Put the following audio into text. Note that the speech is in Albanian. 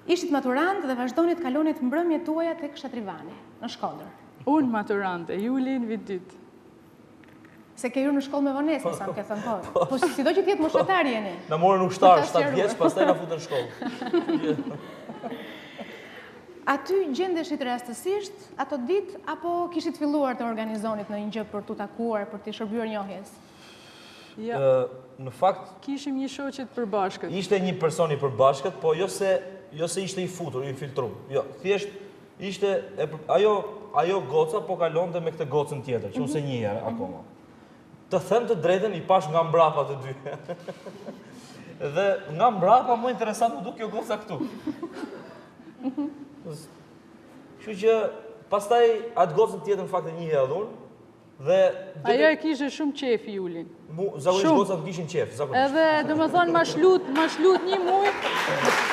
Ishit maturant dhe vazhdonit kalonit mbrëmjet tuaja tek Shatrivani, në Shkodër. Unë maturante, Julin vit dytë. Se ke hyrë në shkollë me vonesë, sa më ke thënë po. Po sido që t'jetë moshatar jeni. Na morën ushtar 7 vjeç, pastaj na futën në shkollë. Aty gjendeshit rastësisht ato ditë apo kishit filluar të organizonit në një gjë për t'u takuar, për t'i shërbyer njohjes? Ja, Në fakt kishim një shoqet përbashkët. ishte një person i përbashkët, po jo se ishte i futur, i infiltruar. Jo, thjesht ishte ajo goca po kalonte me këtë gocën tjetër, që unë se një herë akoma. Të them të drejtën, i pash nga mbrapa të dy. Dhe nga mbrapa më interesant më duk kjo goca këtu. Kështu që pastaj atë gocën tjetër në fakt e njihej edhe unë. Dhe Ajo e kishe shumë qef Julin. zakonisht gocat kishin qef, zakonisht. Edhe, domethënë, ma shlut një muj,